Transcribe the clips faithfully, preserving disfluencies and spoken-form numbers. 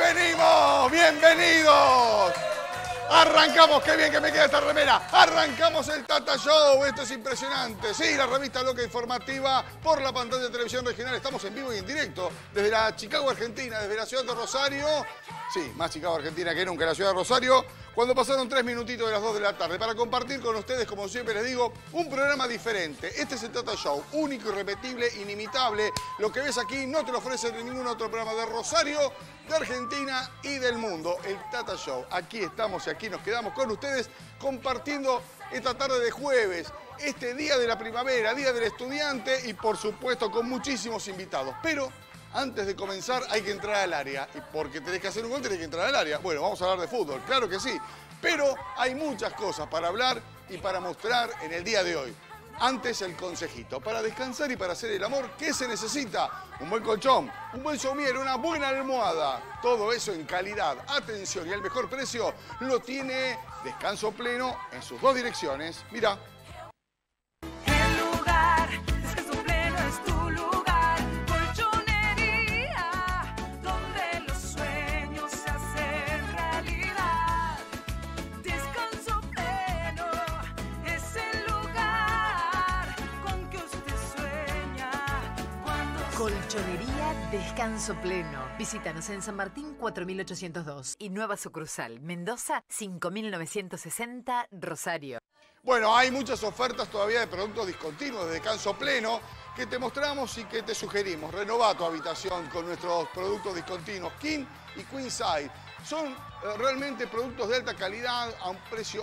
venimos! ¡Bienvenidos! Arrancamos, qué bien que me queda esta remera. Arrancamos el Tata Show, esto es impresionante. Sí, la revista loca informativa por la pantalla de televisión regional. Estamos en vivo y en directo desde la Chicago, Argentina, desde la ciudad de Rosario. Sí, más Chicago, Argentina que nunca, la ciudad de Rosario. Cuando pasaron tres minutitos de las dos de la tarde para compartir con ustedes, como siempre les digo, un programa diferente. Este es el Tata Show, único, irrepetible, inimitable. Lo que ves aquí no te lo ofrece en ningún otro programa de Rosario, de Argentina y del mundo. El Tata Show. Aquí estamos y aquí nos quedamos con ustedes compartiendo esta tarde de jueves, este día de la primavera, día del estudiante y por supuesto con muchísimos invitados. Pero antes de comenzar hay que entrar al área. Y porque tenés que hacer un gol, tenés que entrar al área. Bueno, vamos a hablar de fútbol, claro que sí. Pero hay muchas cosas para hablar y para mostrar en el día de hoy. Antes el consejito. Para descansar y para hacer el amor, ¿qué se necesita? Un buen colchón, un buen somier, una buena almohada. Todo eso en calidad, atención y al mejor precio lo tiene Descanso Pleno en sus dos direcciones. Mirá. Colchonería Descanso Pleno. Visítanos en San Martín cuatro mil ochocientos dos y nueva sucursal Mendoza cinco mil novecientos sesenta Rosario. Bueno, hay muchas ofertas todavía de productos discontinuos de Descanso Pleno que te mostramos y que te sugerimos. Renová tu habitación con nuestros productos discontinuos King y Queen Size. Son eh, realmente productos de alta calidad a un precio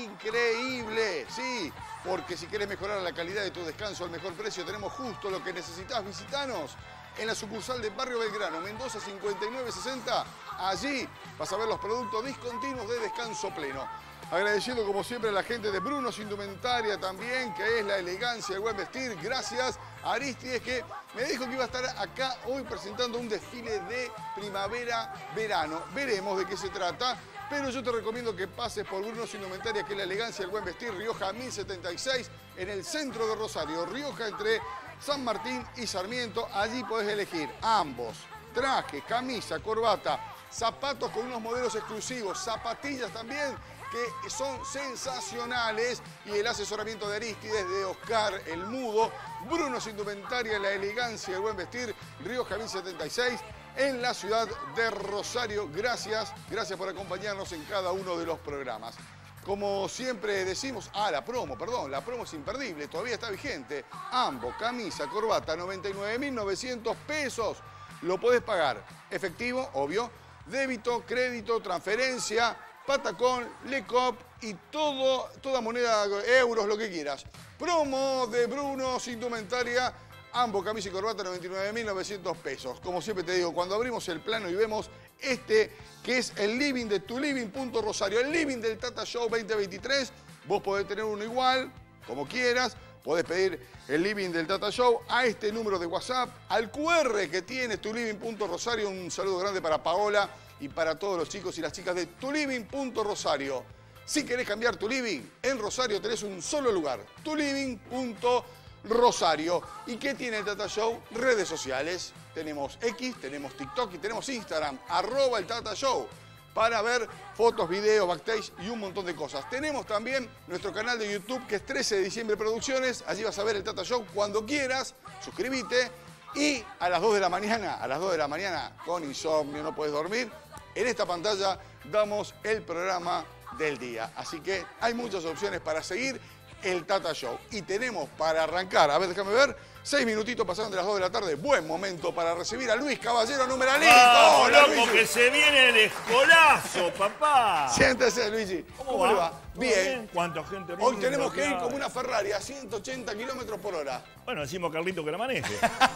increíble, sí, porque si quieres mejorar la calidad de tu descanso al mejor precio, tenemos justo lo que necesitas. Visitanos en la sucursal de Barrio Belgrano, Mendoza cincuenta y nueve sesenta. Allí vas a ver los productos discontinuos de Descanso Pleno. Agradeciendo como siempre a la gente de Brunos Indumentaria también, que es la elegancia del buen vestir. Gracias a Aristides, que me dijo que iba a estar acá hoy presentando un desfile de primavera-verano. Veremos de qué se trata, pero yo te recomiendo que pases por Brunos Indumentaria, que es la elegancia del buen vestir, Rioja mil setenta y seis, en el centro de Rosario. Rioja entre San Martín y Sarmiento. Allí podés elegir ambos, traje, camisa, corbata, zapatos con unos modelos exclusivos, zapatillas también, que son sensacionales, y el asesoramiento de Aristides, de Oscar el Mudo. Brunos Indumentaria, la elegancia del buen vestir, Rioja mil setenta y seis, en la ciudad de Rosario. Gracias, gracias por acompañarnos en cada uno de los programas. Como siempre decimos, ah, la promo, perdón, la promo es imperdible, todavía está vigente. Ambo, camisa, corbata, noventa y nueve mil novecientos pesos. Lo podés pagar efectivo, obvio, débito, crédito, transferencia, Patacón, Lecop y todo, toda moneda, euros, lo que quieras. Promo de Brunos Indumentaria, ambos camisa y corbata, noventa y nueve mil novecientos pesos. Como siempre te digo, cuando abrimos el plano y vemos este, que es el living de tu living punto rosario, el living del Tata Show veinte veintitrés, vos podés tener uno igual, como quieras. Podés pedir el living del Tata Show a este número de WhatsApp, al cu erre que tiene tu living punto rosario. Un saludo grande para Paola y para todos los chicos y las chicas de tu living punto rosario. Si querés cambiar tu living, en Rosario tenés un solo lugar, tu living punto rosario. ¿Y qué tiene el Tata Show? Redes sociales. Tenemos X, tenemos TikTok y tenemos Instagram, arroba el Tata Show, para ver fotos, videos, backstage y un montón de cosas. Tenemos también nuestro canal de YouTube, que es trece de diciembre Producciones. Allí vas a ver el Tata Show cuando quieras. Suscríbete. Y a las dos de la mañana, a las dos de la mañana, con insomnio, no puedes dormir, en esta pantalla damos el programa del día. Así que hay muchas opciones para seguir el Tata Show. Y tenemos para arrancar, a ver, déjame ver, seis minutitos pasaron de las dos de la tarde. Buen momento para recibir a Luis Caballero, numeralito. ¡Vamos, Hola, loco, Luigi! que se viene el escolazo, papá! Siéntese, Luigi. ¿Cómo, ¿Cómo va? le va? ¿Todo Bien. ¿Cuánta gente? Hoy linda tenemos que ir hay? como una Ferrari a ciento ochenta kilómetros por hora. Bueno, decimos a Carlito que la maneje.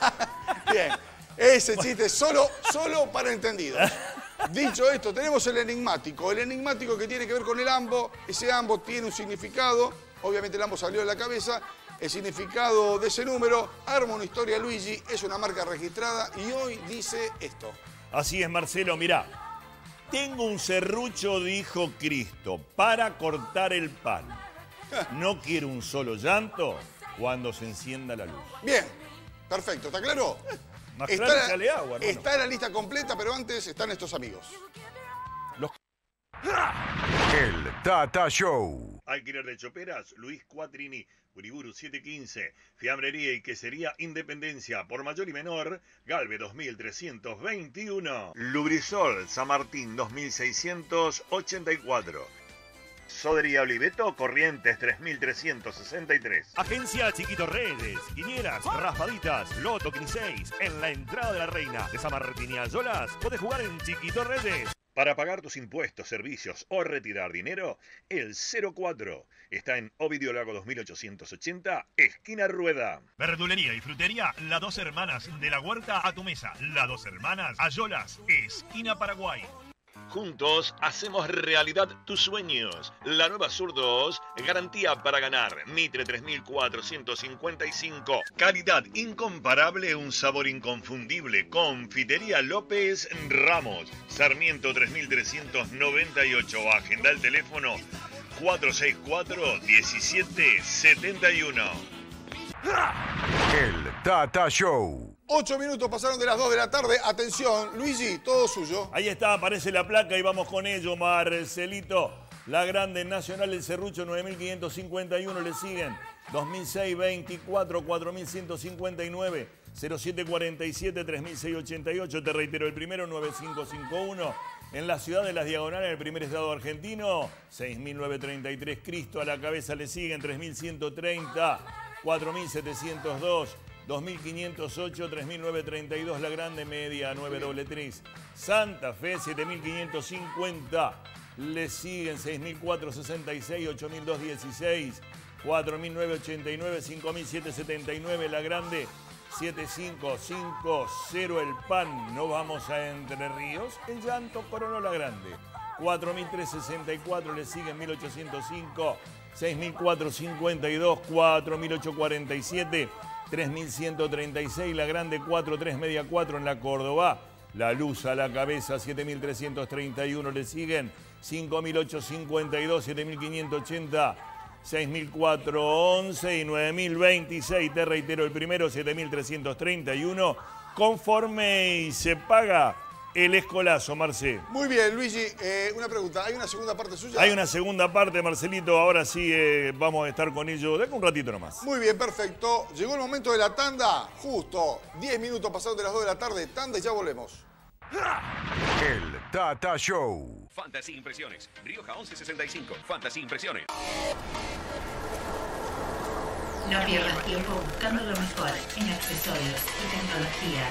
Bien. Ese chiste solo, solo para entendidos. Dicho esto, tenemos el enigmático. El enigmático que tiene que ver con el ambo. Ese ambo tiene un significado. Obviamente el ambo salió de la cabeza. El significado de ese número arma una historia, Luigi. Es una marca registrada y hoy dice esto. Así es, Marcelo, mirá. Tengo un serrucho, dijo Cristo, para cortar el pan. No quiero un solo llanto cuando se encienda la luz. Bien, perfecto, ¿está claro? Más está, claro, la, sale agua, hermano. está la lista completa, pero antes están estos amigos. Los... El Tata Show. Alquiler de choperas, Luis Cuatrini, Uriburu setecientos quince, Fiambrería y Quesería Independencia, por mayor y menor, Galve dos mil trescientos veintiuno, Lubrisol, San Martín dos mil seiscientos ochenta y cuatro, Sodería Oliveto, Corrientes tres mil trescientos sesenta y tres. Agencia Chiquito Reyes, Quinieras, Raspaditas, Loto quince, en la entrada de la Reina de San Martín y Ayolas, podés jugar en Chiquito Reyes. Para pagar tus impuestos, servicios o retirar dinero, el cero cuatro está en Ovidio Lago dos mil ochocientos ochenta, esquina Rueda. Verdulería y frutería, Las Dos Hermanas, de la Huerta a tu mesa. Las Dos Hermanas, Ayolas, esquina Paraguay. Juntos hacemos realidad tus sueños. La Nueva Sur dos, garantía para ganar. Mitre tres mil cuatrocientos cincuenta y cinco. Calidad incomparable, un sabor inconfundible. Confitería López Ramos. Sarmiento tres mil trescientos noventa y ocho. Agenda el teléfono cuatro seis cuatro, diecisiete setenta y uno. El Tata Show. Ocho minutos pasaron de las dos de la tarde. Atención, Luigi, todo suyo. Ahí está, aparece la placa y vamos con ello, Marcelito. La Grande Nacional del Serrucho nueve mil quinientos cincuenta y uno, le siguen dos mil seiscientos veinticuatro, cuatro mil ciento cincuenta y nueve, cero siete cuarenta y siete, tres mil seiscientos ochenta y ocho. Te reitero, el primero nueve mil quinientos cincuenta y uno. En la ciudad de Las Diagonales, en el primer estado argentino, seis mil novecientos treinta y tres. Cristo a la cabeza, le siguen tres mil ciento treinta, cuatro mil setecientos dos. dos mil quinientos ocho, tres mil novecientos treinta y dos, la Grande Media, nueve doble tres. Santa Fe, siete mil quinientos cincuenta, le siguen seis mil cuatrocientos sesenta y seis, ocho mil doscientos dieciséis, cuatro mil novecientos ochenta y nueve, cinco mil setecientos setenta y nueve, la Grande, siete mil quinientos cincuenta, el Pan, no vamos a Entre Ríos, el Llanto coronó la Grande, cuatro mil trescientos sesenta y cuatro, le siguen mil ochocientos cinco, seis mil cuatrocientos cincuenta y dos, cuatro mil ochocientos cuarenta y siete, tres mil ciento treinta y seis, la Grande cuatro tres media cuatro en la Córdoba. La Luz a la cabeza, siete mil trescientos treinta y uno, le siguen cinco mil ochocientos cincuenta y dos, siete mil quinientos ochenta, seis mil cuatrocientos once y nueve mil veintiséis. Te reitero, el primero, siete mil trescientos treinta y uno. Conforme y se paga el escolazo, Marce. Muy bien, Luigi. Eh, una pregunta. ¿Hay una segunda parte suya? Hay una segunda parte, Marcelito. Ahora sí eh, vamos a estar con ello. Deja un ratito nomás. Muy bien, perfecto. Llegó el momento de la tanda. Justo diez minutos pasados de las dos de la tarde. Tanda y ya volvemos. El Tata Show. Fantasy Impresiones. Rioja once sesenta y cinco. Fantasy Impresiones. No pierdas tiempo buscando lo mejor en accesorios y tecnología.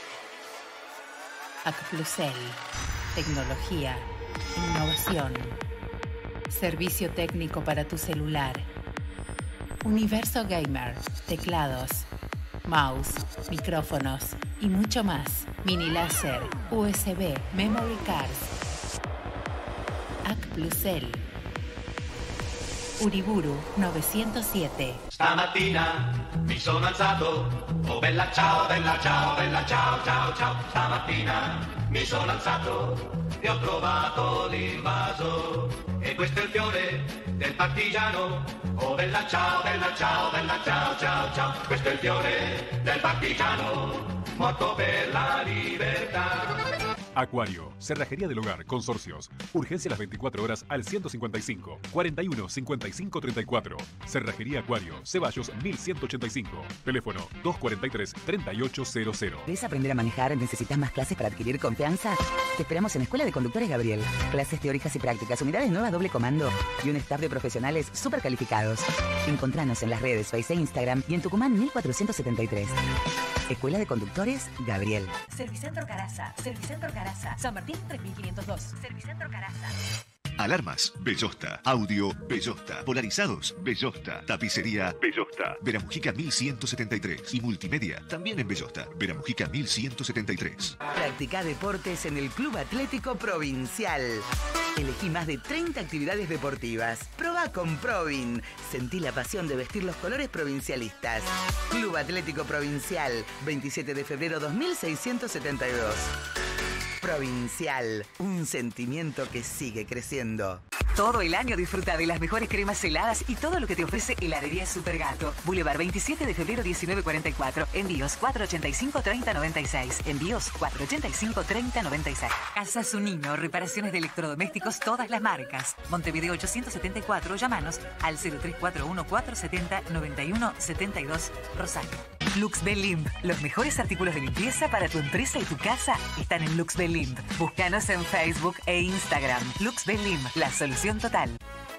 Acplusel. Tecnología. Innovación. Servicio técnico para tu celular. Universo Gamer. Teclados. Mouse. Micrófonos. Y mucho más. Mini láser. U S B. Memory cards. Acplusel. Uriburu novecientos siete. Stamattina mi sono alzato, oh bella ciao, bella ciao, bella ciao, ciao, ciao. Stamattina mi sono alzato e ho trovato l'invaso. E questo è il fiore del partigiano, oh bella ciao, bella ciao, bella ciao, ciao, ciao. Questo è il fiore del partigiano, morto per la libertà. Acuario, Cerrajería del Hogar, Consorcios. Urgencia a las veinticuatro horas al ciento cincuenta y cinco, cuarenta y uno, cincuenta y cinco, treinta y cuatro. Cerrajería Acuario, Ceballos mil ciento ochenta y cinco. Teléfono dos cuarenta y tres, treinta y ocho cero cero. ¿Querés aprender a manejar? ¿Necesitas más clases para adquirir confianza? Te esperamos en Escuela de Conductores Gabriel. Clases teóricas y prácticas, unidades nuevas doble comando y un staff de profesionales súper calificados. Encontranos en las redes Facebook e Instagram y en Tucumán mil cuatrocientos setenta y tres. Escuela de Conductores Gabriel. Servicentro Caraza. Servicentro Caraza. San Martín tres mil quinientos dos. Servicentro Caraza. Alarmas, Bellosta. Audio, Bellosta. Polarizados, Bellosta. Tapicería, Bellosta. Veramujica mil ciento setenta y tres. Y multimedia, también en Bellosta. Veramujica mil ciento setenta y tres. Practica deportes en el Club Atlético Provincial. Elegí más de treinta actividades deportivas. Proba con Provin. Sentí la pasión de vestir los colores provincialistas. Club Atlético Provincial, veintisiete de febrero dos mil seiscientos setenta y dos. Provincial, un sentimiento que sigue creciendo. Todo el año disfruta de las mejores cremas heladas y todo lo que te ofrece Heladería Supergato. Boulevard veintisiete de febrero diecinueve cuarenta y cuatro. Envíos cuatro ochenta y cinco treinta noventa y seis. Envíos cuatro ochenta y cinco treinta noventa y seis. Casa Su Niño, reparaciones de electrodomésticos, todas las marcas. Montevideo ochocientos setenta y cuatro, llámanos al cero tres cuatro uno cuatro setenta noventa y uno setenta y dos, Rosario. Lux Belimp, los mejores artículos de limpieza para tu empresa y tu casa están en Lux Belimp. Búscanos en Facebook e Instagram. Lux Belimp, la solución total.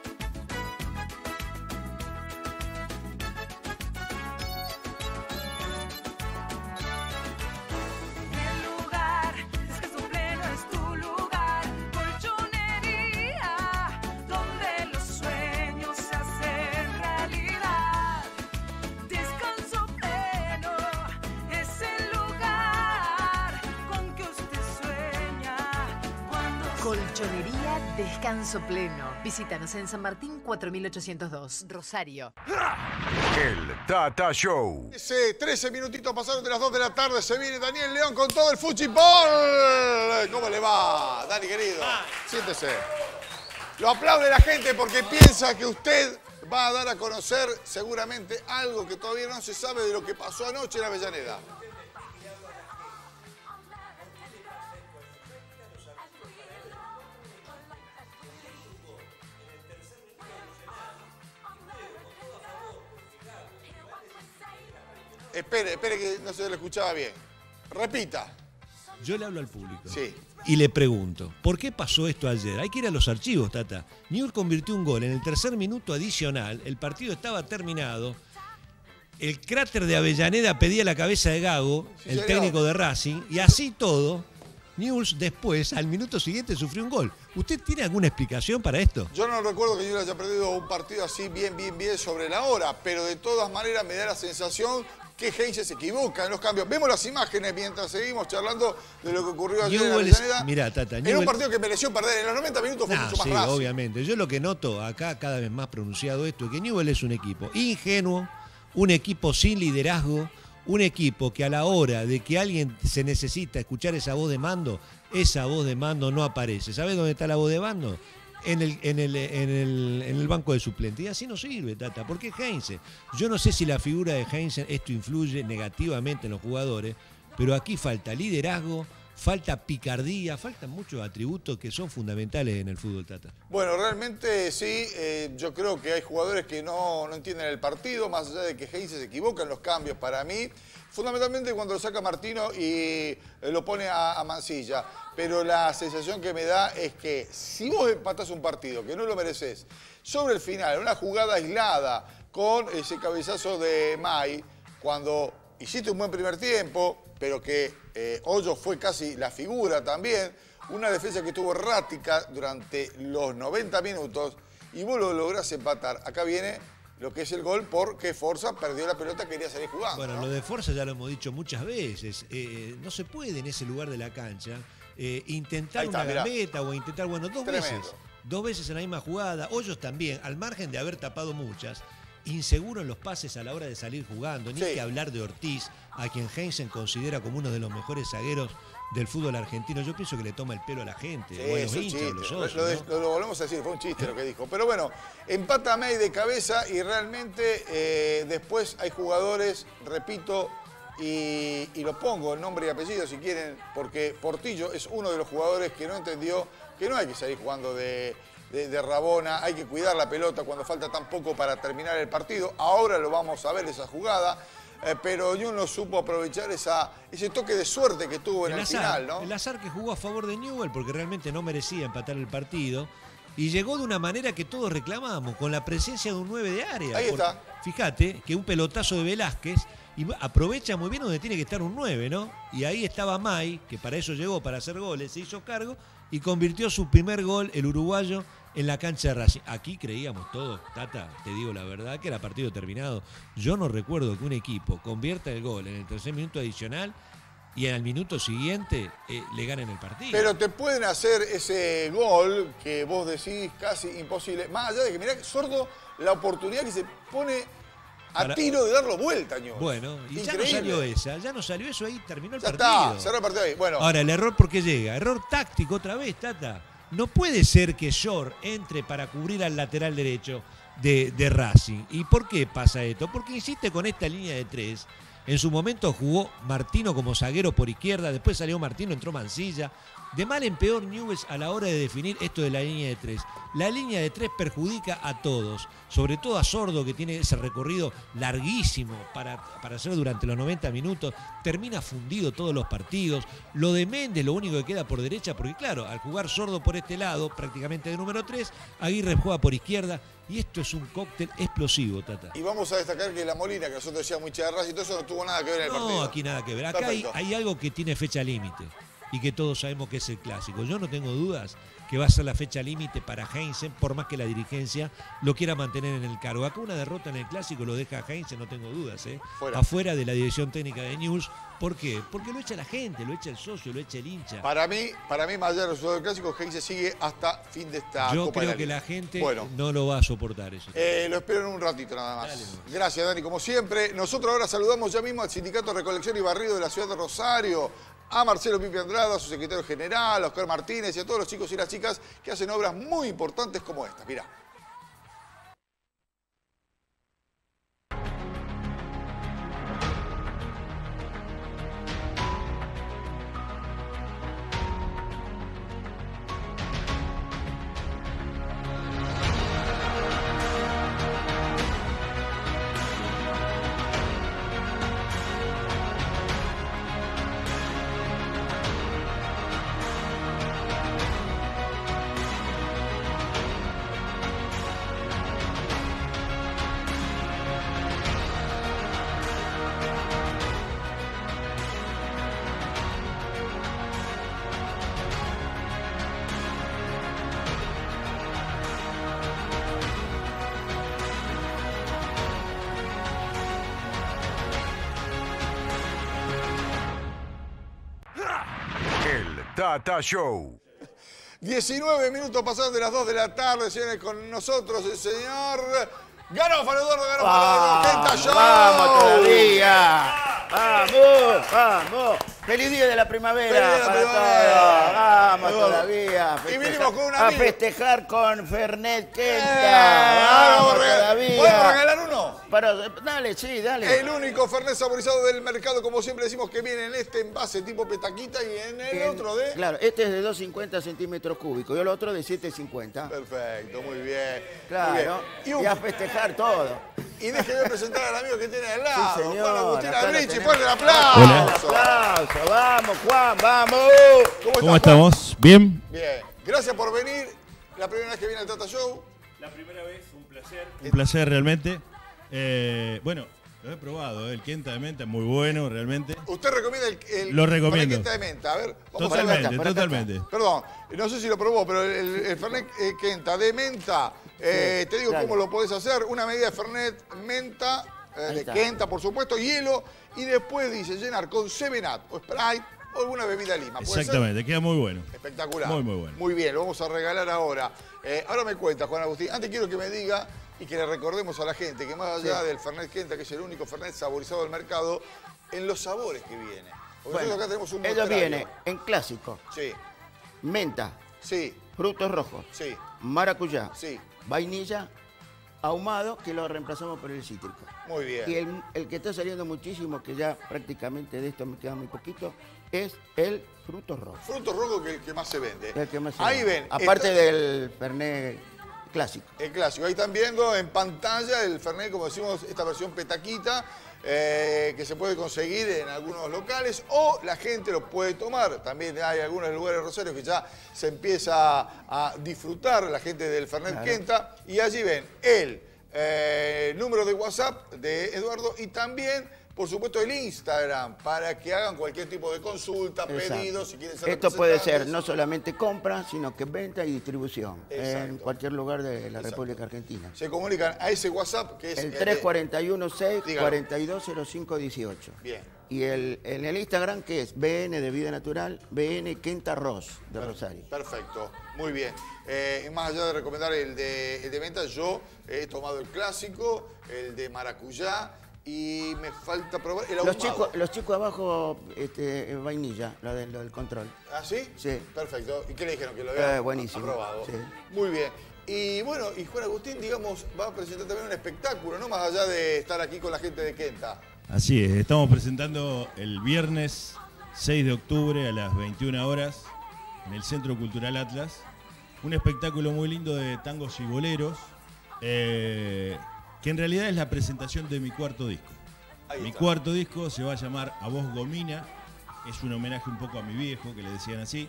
Colchonería Descanso Pleno. Visítanos en San Martín cuatro mil ochocientos dos, Rosario. El Tata Show. Ese trece minutitos pasaron de las dos de la tarde. Se viene Daniel León con todo el fútbol. ¿Cómo le va, Dani, querido? Siéntese. Lo aplaude la gente porque piensa que usted va a dar a conocer seguramente algo que todavía no se sabe de lo que pasó anoche en Avellaneda. Espere, espere que no se lo escuchaba bien. Repita. Yo le hablo al público. Sí. Y le pregunto, ¿por qué pasó esto ayer? Hay que ir a los archivos, Tata. Newell's convirtió un gol en el tercer minuto adicional. El partido estaba terminado. El cráter de Avellaneda pedía la cabeza de Gago, sí, el señor. técnico de Racing. Y así todo, Newell's después, al minuto siguiente, sufrió un gol. ¿Usted tiene alguna explicación para esto? Yo no recuerdo que Newell's haya perdido un partido así bien, bien, bien sobre la hora. Pero de todas maneras me da la sensación que Heinze se equivoca en los cambios. Vemos las imágenes mientras seguimos charlando de lo que ocurrió ayer Newell's, en Avellaneda. Mirá, Tata, Era un partido que mereció perder. En los noventa minutos fue nah, mucho más sí, Racing. Obviamente. Yo lo que noto acá, cada vez más pronunciado esto, es que Newell's es un equipo ingenuo, un equipo sin liderazgo, un equipo que a la hora de que alguien se necesita escuchar esa voz de mando, esa voz de mando no aparece. ¿Sabés dónde está la voz de mando? En el, en, el, en, el, en el banco de suplentes. Y así no sirve, Tata. ¿Por qué Heinze? Yo no sé si la figura de Heinze, esto influye negativamente en los jugadores, pero aquí falta liderazgo, falta picardía, faltan muchos atributos que son fundamentales en el fútbol, Tata. Bueno, realmente sí, eh, yo creo que hay jugadores que no, no entienden el partido, más allá de que Heinze se equivoca en los cambios para mí. Fundamentalmente cuando lo saca Martino y lo pone a, a Mansilla. Pero la sensación que me da es que si vos empatás un partido que no lo mereces, sobre el final, una jugada aislada con ese cabezazo de May, cuando hiciste un buen primer tiempo, pero que eh, Hoyos fue casi la figura también, una defensa que estuvo errática durante los noventa minutos y vos lo lográs empatar. Acá viene lo que es el gol porque Forza perdió la pelota, quería salir jugando. Bueno, ¿no? Lo de Forza ya lo hemos dicho muchas veces. Eh, no se puede en ese lugar de la cancha eh, intentar está, una mirá. gambeta o intentar, bueno, dos Tremendo. veces. Dos veces en la misma jugada. Hoyos también, al margen de haber tapado muchas, inseguro en los pases a la hora de salir jugando. Ni Sí. que hablar de Ortiz, a quien Heinze considera como uno de los mejores zagueros del fútbol argentino. Yo pienso que le toma el pelo a la gente, Sí, o a los es un hinchas, chiste. a los Lo, socios, lo de- ¿no? lo- lo volvemos a decir, fue un chiste lo que dijo. Pero bueno, empata May de cabeza y realmente eh, después hay jugadores, repito, y, y lo pongo el nombre y apellido si quieren, porque Portillo es uno de los jugadores que no entendió que no hay que salir jugando de, de, de Rabona, hay que cuidar la pelota cuando falta tan poco para terminar el partido. Ahora lo vamos a ver esa jugada. Eh, pero Jun no supo aprovechar esa, ese toque de suerte que tuvo en el, azar, final, ¿no? El azar que jugó a favor de Newell's porque realmente no merecía empatar el partido y llegó de una manera que todos reclamamos, con la presencia de un nueve de área. Ahí está. Fíjate que un pelotazo de Velázquez y aprovecha muy bien donde tiene que estar un nueve, ¿no? Y ahí estaba May, que para eso llegó, para hacer goles, se hizo cargo y convirtió su primer gol, el uruguayo, en la cancha de Racing. Aquí creíamos todos, Tata, te digo la verdad, que era partido terminado. Yo no recuerdo que un equipo convierta el gol en el tercer minuto adicional y al minuto siguiente eh, le ganen el partido. Pero te pueden hacer ese gol que vos decís casi imposible. Más allá de que, mirá, Sordo, la oportunidad que se pone a Para- tiro de darlo vuelta, Ño. Bueno, y ya no Increíble. salió esa, ya no salió eso ahí, terminó el Ya partido. está, cerró el partido ahí. Bueno, Ahora, el error, ¿por qué llega? Error táctico otra vez, Tata. No puede ser que Shore entre para cubrir al lateral derecho de, de Racing. ¿Y por qué pasa esto? Porque insiste con esta línea de tres. En su momento jugó Martino como zaguero por izquierda, después salió Martino, entró Mancilla. De mal en peor Newell's a la hora de definir esto de la línea de tres. La línea de tres perjudica a todos, sobre todo a Sordo, que tiene ese recorrido larguísimo para, para hacer durante los noventa minutos. Termina fundido todos los partidos. Lo de Méndez, lo único que queda por derecha, porque claro, al jugar Sordo por este lado, prácticamente de número tres, Aguirre juega por izquierda. Y esto es un cóctel explosivo, Tata. Y vamos a destacar que la Molina, que nosotros decíamos hincha de Racing, y todo eso no tuvo nada que ver en el no, partido. No, aquí nada que ver. Acá hay, hay algo que tiene fecha límite y que todos sabemos que es el clásico. Yo no tengo dudas que va a ser la fecha límite para Heinze, por más que la dirigencia lo quiera mantener en el cargo. Acá una derrota en el clásico lo deja a Heinze, no tengo dudas, ¿eh? Fuera. Afuera de la dirección técnica de Newell's. ¿Por qué? Porque lo echa la gente, lo echa el socio, lo echa el hincha. Para mí, para mí más allá del resultado del clásico, Heinze sigue hasta fin de esta Yo Copa creo de la que Liga. la gente bueno. no lo va a soportar eso. Eh, lo espero en un ratito nada más. Dale, Gracias, Dani, como siempre. Nosotros ahora saludamos ya mismo al Sindicato de Recolección y Barrido de la Ciudad de Rosario, a Marcelo Pipi Andrada, a su secretario general, a Oscar Martínez y a todos los chicos y las chicas que hacen obras muy importantes como esta. Mirá. Tata Show. diecinueve minutos pasados de las dos de la tarde, señores, con nosotros el señor Garófalo, Eduardo Garófalo, Kenta Show. ¡Vamos todavía! ¡Vamos! ¡Vamos! ¡Feliz día de la primavera! Feliz día de la para primavera. todos! ¡Vamos Eduardo. todavía! A Y vinimos con un a amigo. festejar con Fernet Kenta. Eh, ¡Vamos vamos a regalar- todavía! ¿Podemos regalar uno? Pero, dale, sí, dale. El único Fernet saborizado del mercado, como siempre decimos, que viene en este envase tipo petaquita y en el En- otro de... Claro, este es de doscientos cincuenta centímetros cúbicos y el otro de setecientos cincuenta. Perfecto, muy bien. Claro, Muy bien. y, Y, un- a festejar todo. y déjeme presentar al amigo que tiene al lado. Sí, señor. Juan Agustín Acá lo Abrichi, tenemos. fuerte el aplauso. ¡Aplauso! ¡Vamos, Juan! ¡Vamos! ¿Cómo, ¿Cómo estás, Juan? estamos? ¿Bien? Bien. Gracias por venir. La primera vez que viene al Tata Show. La primera vez, un placer. Un placer realmente. Eh, bueno, lo he probado, ¿eh? El Kenta de menta es muy bueno realmente. ¿Usted recomienda el, el Lo recomiendo. Fernet Kenta de menta? A ver, vamos Totalmente, a ver. totalmente. Perdón, no sé si lo probó, pero el, el Fernet eh, Kenta de menta, eh, Sí, te digo claro. cómo lo podés hacer. Una medida de Fernet menta, eh, Ahí de está. Kenta, por supuesto, hielo, y después dice llenar con seven up o Sprite o alguna bebida lima. ¿Puede ser? Exactamente, queda muy bueno. Espectacular. Muy, muy bueno. Muy bien, lo vamos a regalar ahora. Eh, ahora me cuenta, Juan Agustín. Antes quiero que me diga y que le recordemos a la gente que más allá Sí. del Fernet Kenta, que es el único Fernet saborizado del mercado, en los sabores que viene. Porque Bueno, nosotros acá tenemos un ellos mostrario. vienen en clásico. Sí, Menta, sí, frutos rojos, sí, maracuyá, sí. vainilla, ahumado, que lo reemplazamos por el cítrico. Muy bien. Y el, el que está saliendo muchísimo, que ya prácticamente de esto me queda muy poquito, es el frutos rojos. Fruto rojo que el que más se vende. El que más se Ahí vende. ven. Aparte está- del Fernet clásico. El clásico. Ahí están viendo en pantalla el Fernet, como decimos, esta versión petaquita, eh, que se puede conseguir en algunos locales o la gente lo puede tomar. También hay algunos lugares de Rosario que ya se empieza a disfrutar la gente del Fernet Claro. Kenta. Y allí ven el eh, número de WhatsApp de Eduardo y también, por supuesto, el Instagram para que hagan cualquier tipo de consulta, Exacto. pedidos, si quieren ser Esto puede ser representantes. no solamente compra, sino que venta y distribución en Exacto. cualquier lugar de la Exacto. República Argentina. Se comunican a ese WhatsApp que es El de- tres cuatro uno seis, Dígalo. cuatro dos cero cinco dieciocho. Bien. Y el, en el Instagram, que es B N de Vida Natural, B N Kenta Ross de Rosario. Perfecto, muy bien. Eh, más allá de recomendar el de, el de menta, yo he tomado el clásico, el de maracuyá Y me falta probar el Los ahumado. chicos, los chicos abajo, este, vainilla, lo del, lo del control. ¿Ah, sí? Sí. Perfecto. ¿Y qué le dijeron? Que lo había Eh, buenísimo. aprobado. Sí. Muy bien. Y bueno, y Juan Agustín, digamos, va a presentar también un espectáculo, ¿no? Más allá de estar aquí con la gente de Kenta. Así es, estamos presentando el viernes seis de octubre a las veintiuna horas en el Centro Cultural Atlas. Un espectáculo muy lindo de tangos y boleros, eh, que en realidad es la presentación de mi cuarto disco. Ahí mi está. cuarto disco se va a llamar A Vos Gomina, es un homenaje un poco a mi viejo, que le decían así.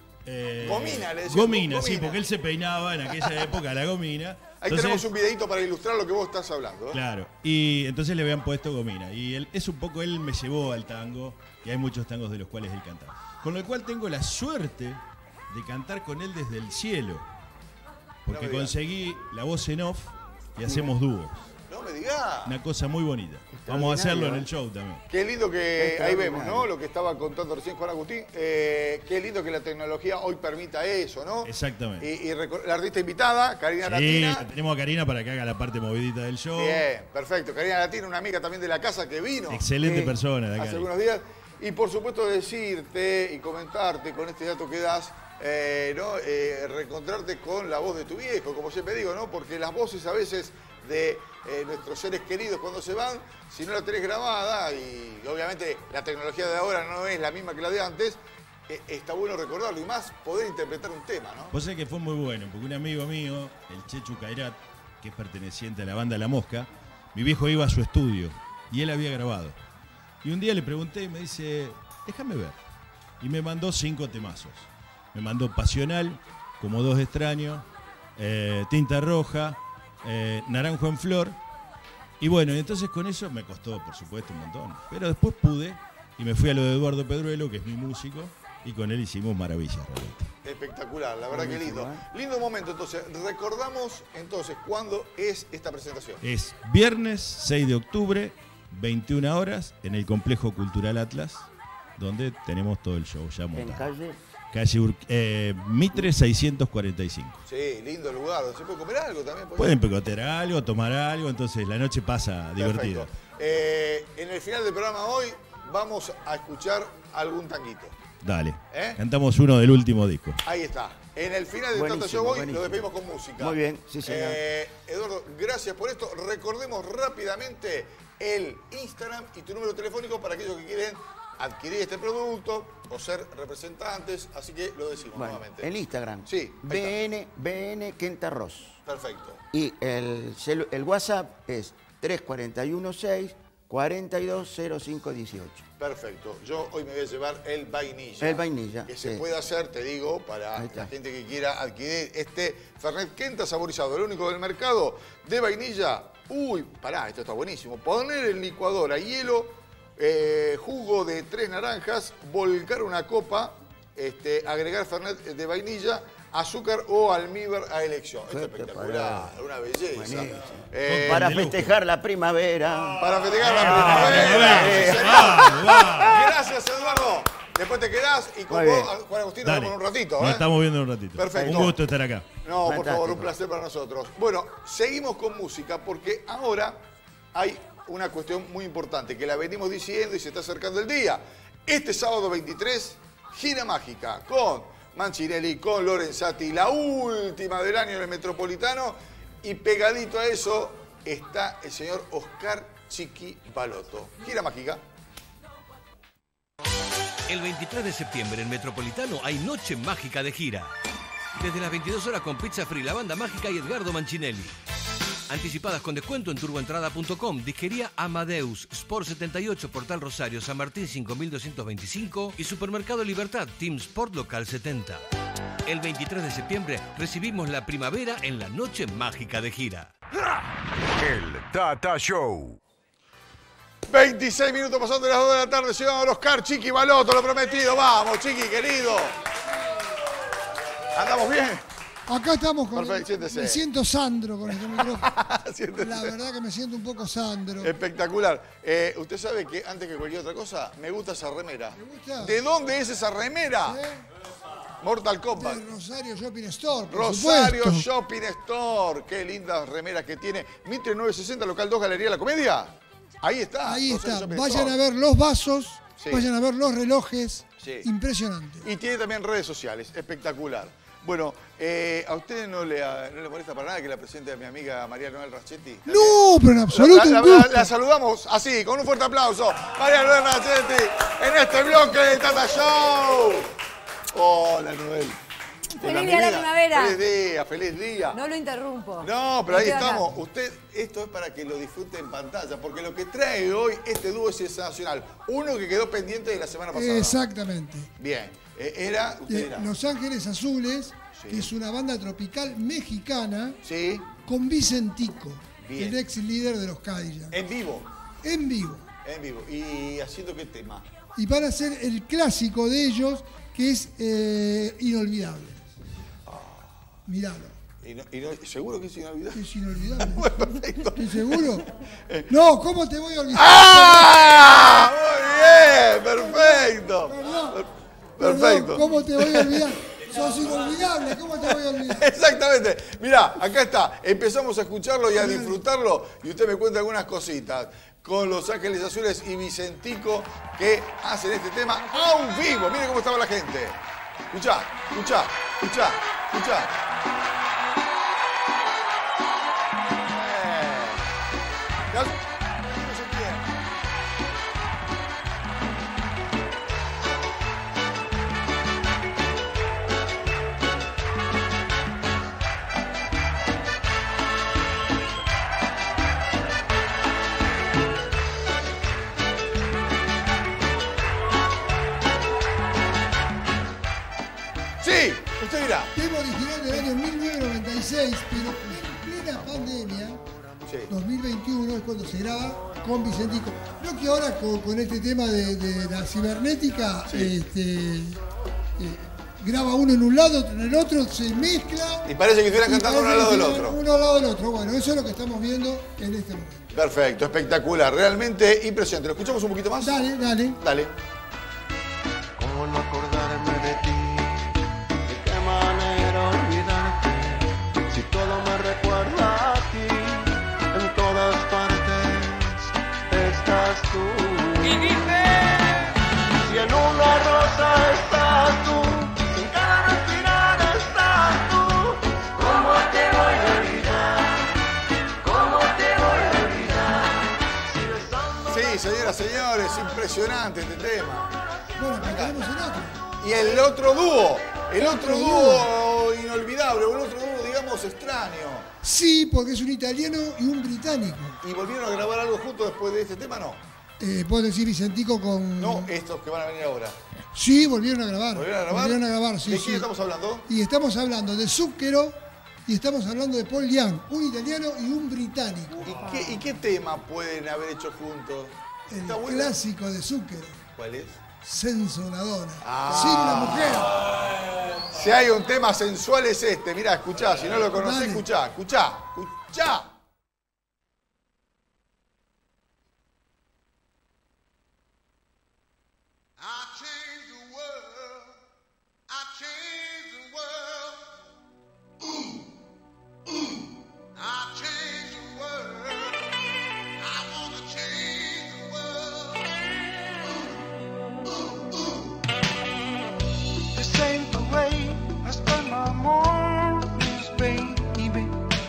Eh, Gomina, le decían. Gomina, sí, Gomina. porque él se peinaba en aquella época la gomina. Ahí Entonces, tenemos un videito para ilustrar lo que vos estás hablando. ¿eh? Claro, y entonces le habían puesto Gomina. Y él, es un poco, él me llevó al tango, y hay muchos tangos de los cuales él canta. Con lo cual tengo la suerte de cantar con él desde el cielo. Porque No me digas. conseguí la voz en off y hacemos dúos. No me digas. Una cosa muy bonita. Vamos a hacerlo en el show también. Qué lindo que ahí vemos, ¿no? Extraordinario. Lo que estaba contando recién Juan Agustín. Eh, qué lindo que la tecnología hoy permita eso, ¿no? Exactamente. Y, y reco- la artista invitada, Karina Sí, Latina. tenemos a Karina para que haga la parte movidita del show. Bien, perfecto. Karina Latina, una amiga también de la casa que vino. Excelente eh, persona, la Hace Cari. algunos días. Y por supuesto decirte y comentarte con este dato que das, eh, ¿no? Eh, reencontrarte con la voz de tu viejo, como siempre digo, ¿no? Porque las voces a veces de eh, nuestros seres queridos cuando se van, si no la tenés grabada, y obviamente la tecnología de ahora no es la misma que la de antes, eh, está bueno recordarlo y más poder interpretar un tema, ¿no? Vos sabés que fue muy bueno, porque un amigo mío, el Chechu Cairat, que es perteneciente a la banda La Mosca, mi viejo iba a su estudio y él había grabado. Y un día le pregunté y me dice, déjame ver. Y me mandó cinco temazos. Me mandó Pasional, Como dos extraños, eh, Tinta Roja, eh, Naranjo en Flor. Y bueno, y entonces con eso me costó, por supuesto, un montón. Pero después pude y me fui a lo de Eduardo Pedruelo, que es mi músico, y con él hicimos maravillas realmente. Espectacular, la verdad que lindo. Buenísimo, Lindo momento, entonces. Recordamos entonces cuándo es esta presentación. Es viernes seis de octubre, veintiuna horas, en el Complejo Cultural Atlas, donde tenemos todo el show ya En montado. calle. Calle Ur- eh, Mitre seiscientos cuarenta y cinco. Sí, lindo lugar. ¿Se puede comer algo también? Pueden picotear algo, tomar algo, entonces la noche pasa divertida. Perfecto. Eh, en el final del programa hoy vamos a escuchar algún tanguito. Dale. ¿Eh? Cantamos uno del último disco. Ahí está. En el final del Buenísimo, Tata Show hoy buenísimo. lo despedimos con música. Muy bien, sí, señor. Eh, Eduardo, gracias por esto. Recordemos rápidamente el Instagram y tu número telefónico para aquellos que quieren adquirir este producto o ser representantes. Así que lo decimos Bueno, nuevamente. el Instagram. Sí, ahí B N, B N Kenta Ross. Perfecto. Y el, celu- el WhatsApp es tres cuatro uno seis, cuatro dos cero cinco uno ocho. Perfecto. Yo hoy me voy a llevar el vainilla. El vainilla, Que se sí. puede hacer, te digo, para Ahí está. la gente que quiera adquirir este Fernet Kenta saborizado, el único del mercado de vainilla. Uy, pará, esto está buenísimo. Poner en licuadora hielo, eh, jugo de tres naranjas, volcar una copa, este, agregar Fernet de vainilla, azúcar o almíbar a elección. Esto es Qué espectacular, una belleza. Buenísimo. Eh, Para festejar la primavera. Para festejar la Ah, primavera. eh, Sí, señor. vamos, vamos. Gracias, Eduardo. Después te quedás y con Muy vos, bien. Juan Agustín, nos Dale. vemos en un ratito. Nos ¿eh? estamos viendo en un ratito. Perfecto. Un gusto estar acá. No, por Fantástico. favor, un placer para nosotros. Bueno, seguimos con música porque ahora hay una cuestión muy importante que la venimos diciendo y se está acercando el día. Este sábado veintitrés, gira mágica con Manchinelli, con Lorenzati, la última del año en el Metropolitano, y pegadito a eso está el señor Oscar Chiqui Balotto. Gira mágica. El veintitrés de septiembre en Metropolitano hay Noche Mágica de gira. Desde las veintidós horas con Pizza Free, la banda mágica y Edgardo Manchinelli. Anticipadas con descuento en turboentrada punto com, Disquería Amadeus, Sport setenta y ocho, Portal Rosario, San Martín cinco mil doscientos veinticinco y Supermercado Libertad, Team Sport Local setenta. El veintitrés de septiembre recibimos la primavera en la Noche Mágica de gira. El Tata Show. veintiséis minutos pasando de las dos de la tarde, señor Oscar Chiqui Balotto, lo prometido. Vamos, Chiqui, querido. ¿Andamos bien? Acá estamos con... Perfecto, siéntese. Me siento Sandro con este micrófono. Siéntese. La verdad que me siento un poco Sandro. Espectacular. Eh, usted sabe que, antes que cualquier otra cosa, me gusta esa remera. gusta? ¿De dónde es esa remera? ¿Eh? Mortal Kombat. De Rosario Shopping Store, por Rosario supuesto. Shopping Store. Qué lindas remeras que tiene. Mitre novecientos sesenta, local dos, Galería La Comedia. Ahí está. Ahí Rosario está. Shopping Vayan Store. a ver los vasos, Sí. vayan a ver los relojes. Sí. Impresionante. Y tiene también redes sociales, espectacular. Bueno, eh, ¿a ustedes no le, no le molesta para nada que la presente a mi amiga María Noel Rachetti? No, pero en absoluto La, la- un la- gusto. la saludamos así, con un fuerte aplauso. María Noel Rachetti, en este bloque de Tata Show. Hola, Noel. Feliz día de la primavera. Feliz día, feliz día. No lo interrumpo. No, pero ahí Estoy acá. estamos. Usted, esto es para que lo disfrute en pantalla, porque lo que trae hoy este dúo es sensacional. Uno que quedó pendiente de la semana pasada. Exactamente. Bien, eh, era, usted De era. Los Ángeles Azules, Sí. que es una banda tropical mexicana, Sí. con Vicentico, Bien. el ex líder de los Cadillacs. En vivo, En vivo. en vivo. ¿Y haciendo qué tema? Y van a ser el clásico de ellos, que es eh, Inolvidable. Miralo. Y no- y no- ¿Seguro que es inolvidable? Es inolvidable. Bueno, perfecto. ¿Estás seguro? No, ¿cómo te voy a olvidar? ¡Ah! Muy bien, perfecto. Perdón, Perfecto. perdón, ¿cómo te voy a olvidar? Sos inolvidable, ¿cómo te voy a olvidar? Exactamente. Mirá, acá está. Empezamos a escucharlo y a disfrutarlo y usted me cuenta algunas cositas con Los Ángeles Azules y Vicentico que hacen este tema a un vivo. Miren cómo estaba la gente. Escuchá, escuchá, escuchá, escuchá. Eh. Ya- no se entiende. Sí, usted dirá. Tema original del año mil novecientos noventa y seis, pero en plena pandemia, Sí. dos mil veintiuno es cuando se graba con Vicentico. Creo que ahora con, con este tema de, de la cibernética, este, eh, graba uno en un lado, otro en el otro, se mezcla. Y parece que estuvieran y cantando uno al parece lado que del estuvieran otro. Uno al lado del otro. Bueno, eso es lo que estamos viendo en este momento. Perfecto, espectacular, realmente impresionante. ¿Lo escuchamos un poquito más? Dale, dale. Dale. ¿Cómo no acordarme de ti? ¿De qué manera olvidarte? Si todo me recuerda a ti, en todas partes estás tú. Y dice, si en una rosa estás tú, en cada respirar estás tú, ¿cómo te voy a olvidar? ¿Cómo te voy a olvidar? Si besando Sí, señoras, señores, impresionante este tema. Bueno, pero tenemos el otro. Y el otro dúo, el otro Otro dúo inolvidable, o el otro dúo, digamos, extraño. Sí, porque es un italiano y un británico. ¿Y volvieron a grabar algo juntos después de este tema? No. Eh, ¿Puedo decir Vicentico con...? No, estos que van a venir ahora. Sí, volvieron a grabar. ¿Volvieron a grabar? Volvieron a grabar, sí, ¿De sí. quién estamos hablando? Y estamos hablando de Zucchero y estamos hablando de Paul Young, un italiano y un británico. ¿Y qué, y qué tema pueden haber hecho juntos? El ¿Está bueno? clásico de Zucchero, ¿Cuál es? Senza una donna, Ah. sin una mujer. Si hay un tema sensual es este. Mirá, escuchá, si no lo conocés, Dale. escuchá, escuchá, escuchá. This ain't the way I spend my mornings, baby.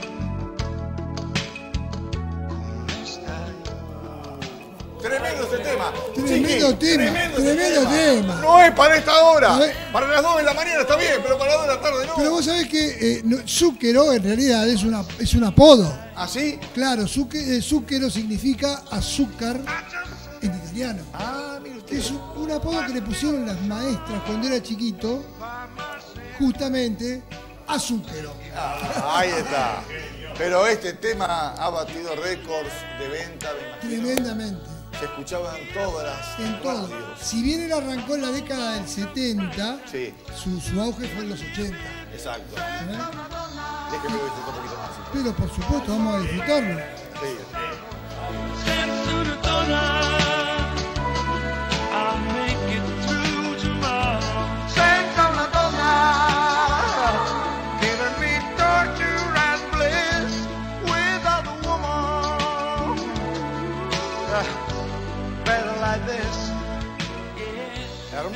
Tremendo este tema. Tremendo Chiqui, tema, tremendo este tremendo tema. No es para esta hora. A ver. Para las dos de la mañana está bien, pero para las dos de la tarde no. Pero vos sabés que eh, no, Zucchero en realidad es, una, es un apodo. ¿Ah, sí? Claro, zucche- eh, Zucchero significa azúcar en italiano. Ah, mire usted. Es un, un apodo que le pusieron las maestras cuando era chiquito, justamente a Zucchero. Ah, ahí está. Pero este tema ha batido récords de venta, me imagino. Tremendamente. Se escuchaba en todas las En todo. radios. Si bien él arrancó en la década del setenta, Sí, su, su auge fue en los ochenta. exacto. ¿eh? Déjeme ver esto un poquito más. Pero por supuesto, vamos a disfrutarlo. Sí. I'll make it through tomorrow. Senza una donna, giving me torture and bliss without a woman.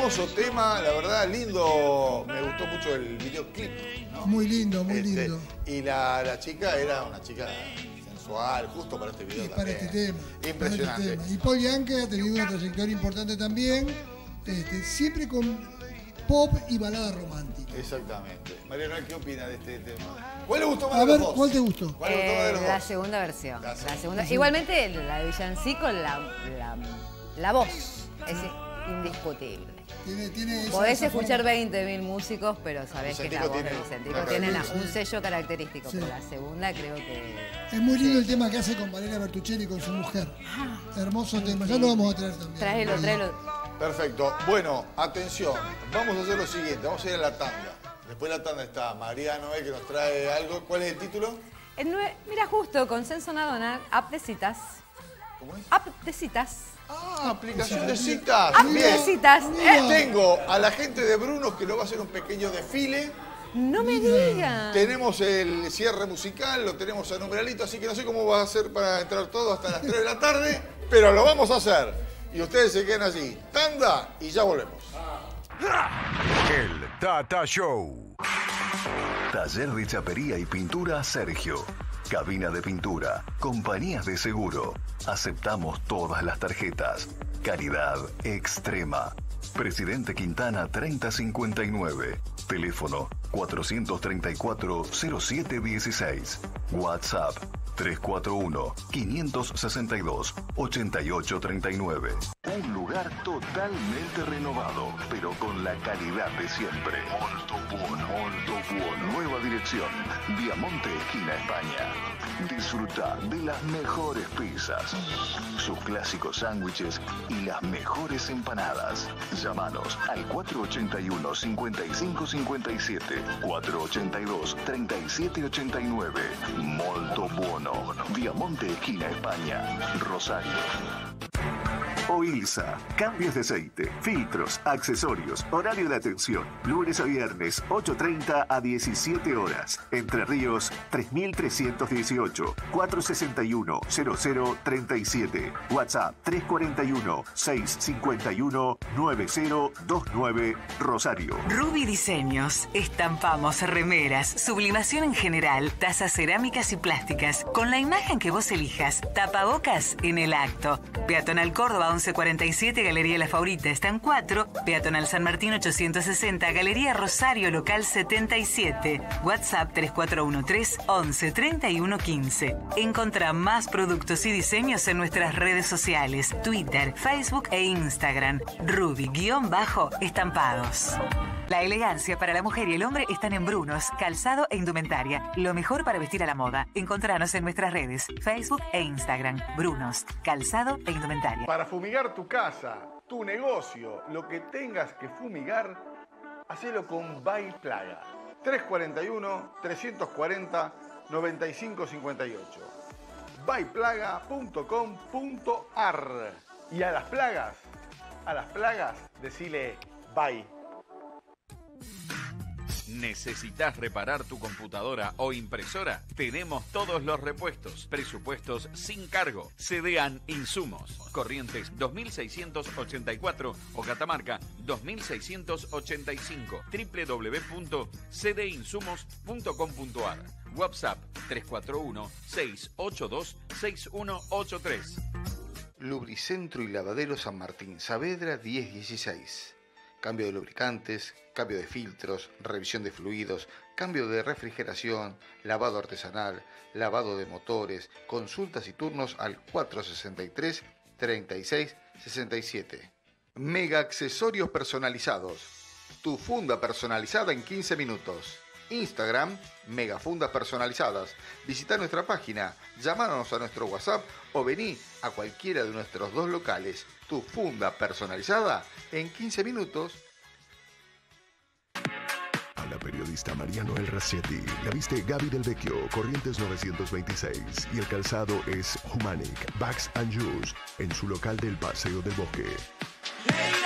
hermoso tema, la verdad, lindo. Me gustó mucho el videoclip, ¿no? Muy lindo, muy Este, lindo. Y la, la chica era una chica sensual, justo para este video Y también. para este tema. Impresionante. para este tema. Y Paul Yankee ha tenido una trayectoria importante también, este, siempre con pop y balada romántica. Exactamente. Mariano, ¿qué opina de este tema? ¿Cuál le gustó más A de ver, los dos? ¿cuál te gustó? ¿Cuál le gustó más de los Eh, la dos? segunda versión. La La segunda. segunda. Sí. Igualmente la de Villancico, la, la, la voz es indiscutible. Tiene, tiene esa- Podés esa escuchar forma. veinte mil músicos, pero sabés que la Vicentico voz de tiene Vicentico una tiene la- característica. un sello característico. Sí. Pero la segunda creo que... Es muy lindo el tema que hace con Valeria Bertuccelli con su mujer. Hermoso tema, ya lo vamos a traer también. Tráelo, tráelo. Perfecto. Bueno, atención. Vamos a hacer lo siguiente. Vamos a ir a la tanda. Después de la tanda está Mariano, eh, que nos trae algo. ¿Cuál es el título? El nue- Mira, justo con Censo Nadona, app de citas. ¿Cómo es? App de citas. Ah, aplicación de citas. App de citas. Eh, Tengo a la gente de Brunos que nos va a hacer un pequeño desfile. no me digan. Tenemos el cierre musical, lo tenemos a numeralito, así que no sé cómo va a ser para entrar todo hasta las tres de la tarde, pero lo vamos a hacer. Y ustedes se quedan así. Tanda y ya volvemos. El Tata Show. Taller de chapería y pintura Sergio. Cabina de pintura. Compañías de seguro. Aceptamos todas las tarjetas. Calidad extrema. Presidente Quintana treinta cincuenta y nueve. Teléfono cuatrocientos treinta y cuatro, cero siete dieciséis. WhatsApp tres cuatro uno, quinientos sesenta y dos, ochenta y ocho treinta y nueve. Un lugar totalmente renovado, pero con la calidad de siempre. Molto buono, molto buono. Nueva dirección, Viamonte, esquina España. Disfruta de las mejores pizzas, sus clásicos sándwiches y las mejores empanadas. Llámanos al cuatro ochenta y uno, cincuenta y cinco cincuenta y siete, cuatro ochenta y dos, treinta y siete ochenta y nueve. Molto buono. Viamonte, esquina España, Rosario. Oilsa, cambios de aceite, filtros, accesorios, horario de atención, lunes a viernes, ocho treinta a diecisiete horas. Entre Ríos, tres mil trescientos dieciocho, cuatrocientos sesenta y uno, cero cero treinta y siete. WhatsApp tres cuarenta y uno, seiscientos cincuenta y uno, noventa veintinueve, Rosario. Ruby Diseños. Estampamos remeras, sublimación en general, tazas cerámicas y plásticas, con la imagen que vos elijas. Tapabocas en el acto. Peatonal Córdoba once cuarenta y siete, Galería La Favorita, están cuatro. Peatonal San Martín ochocientos sesenta, Galería Rosario, local setenta y siete. WhatsApp tres cuatro uno tres, once, treinta y uno quince. Encontrá más productos y diseños en nuestras redes sociales, Twitter, Facebook e Instagram. Ruby-estampados. La elegancia para la mujer y el hombre están en Brunos, calzado e indumentaria. Lo mejor para vestir a la moda. Encontranos en nuestras redes, Facebook e Instagram. Brunos, calzado e indumentaria. Para fumigar tu casa, tu negocio, lo que tengas que fumigar, hacelo con By Plaga. tres cuarenta y uno, trescientos cuarenta, noventa y cinco cincuenta y ocho. by plaga punto com punto ar. Y a las plagas, a las plagas, decile bye. ¿Necesitas reparar tu computadora o impresora? Tenemos todos los repuestos, presupuestos sin cargo. Cedean Insumos. Corrientes dos mil seiscientos ochenta y cuatro o Catamarca dos mil seiscientos ochenta y cinco. doble u doble u doble u punto c d insumos punto com punto ar. WhatsApp tres cuatro uno, seis ocho dos, seis uno ocho tres. Lubricentro y Lavadero San Martín, Saavedra diez dieciséis. Cambio de lubricantes, cambio de filtros, revisión de fluidos, cambio de refrigeración, lavado artesanal, lavado de motores, consultas y turnos al cuatro sesenta y tres, treinta y seis sesenta y siete. Mega accesorios personalizados. Tu funda personalizada en quince minutos. Instagram, Megafundas Personalizadas. Visita nuestra página, llámanos a nuestro WhatsApp o vení a cualquiera de nuestros dos locales. Tu funda personalizada en quince minutos. A la periodista Mariano El Racetti la viste Gaby del Vecchio, Corrientes novecientos veintiséis, y el calzado es Humanic, Bags and Shoes, en su local del Paseo del Bosque.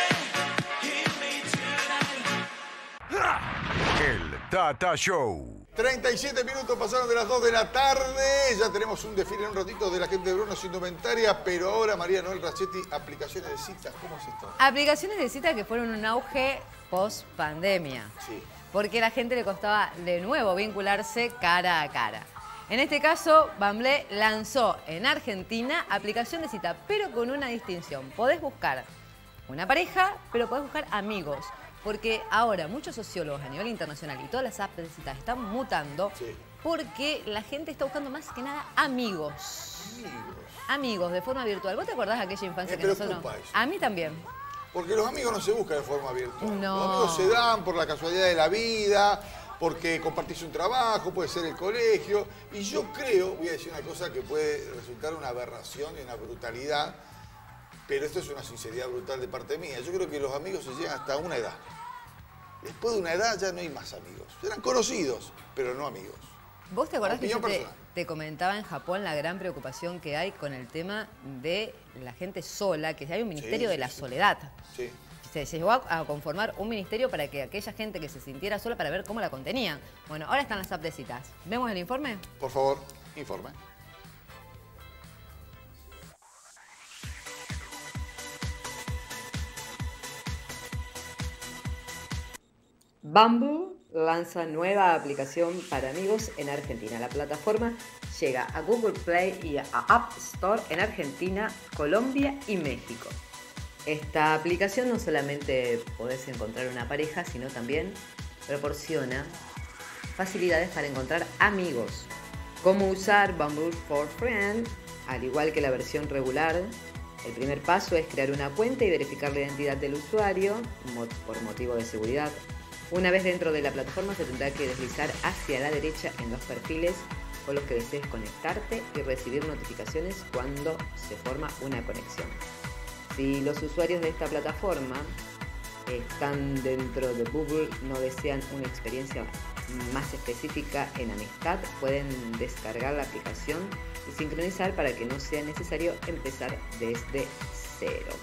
El Tata Show. treinta y siete minutos pasaron de las dos de la tarde. Ya tenemos un desfile en un ratito de la gente de Bruno Indumentaria. Pero ahora, María Noel Rachetti, aplicaciones de citas. ¿Cómo es esto? Aplicaciones de citas que fueron un auge post pandemia. Sí. Porque a la gente le costaba de nuevo vincularse cara a cara. En este caso, Bumble lanzó en Argentina aplicación de cita, pero con una distinción. Podés buscar una pareja, pero podés buscar amigos. Porque ahora muchos sociólogos a nivel internacional y todas las apps de citas están mutando sí. porque la gente está buscando más que nada amigos. Amigos. Amigos, de forma virtual. ¿Vos te acordás de aquella infancia Me que nosotros... eso. A mí también. Porque los amigos no se buscan de forma virtual. No. Los amigos se dan por la casualidad de la vida, porque compartís un trabajo, puede ser el colegio. Y yo creo, voy a decir una cosa que puede resultar una aberración y una brutalidad, pero esto es una sinceridad brutal de parte mía. Yo creo que los amigos se llegan hasta una edad. Después de una edad ya no hay más amigos. Serán conocidos, pero no amigos. ¿Vos te acordás que yo te, personal. te comentaba en Japón la gran preocupación que hay con el tema de la gente sola, que hay un ministerio sí, de sí, la sí. soledad? Sí. Se llegó a, a conformar un ministerio para que aquella gente que se sintiera sola, para ver cómo la contenían. Bueno, ahora están las apps de citas. ¿Vemos el informe? Por favor, informe. Bumble lanza nueva aplicación para amigos en Argentina. La plataforma llega a Google Play y a App Store en Argentina, Colombia y México. Esta aplicación no solamente podés encontrar una pareja, sino también proporciona facilidades para encontrar amigos. Cómo usar Bumble for Friends, al igual que la versión regular. El primer paso es crear una cuenta y verificar la identidad del usuario por motivo de seguridad. Una vez dentro de la plataforma se tendrá que deslizar hacia la derecha en los perfiles con los que desees conectarte y recibir notificaciones cuando se forma una conexión. Si los usuarios de esta plataforma están dentro de Bumble, no desean una experiencia más específica en amistad, pueden descargar la aplicación y sincronizar para que no sea necesario empezar desde cero.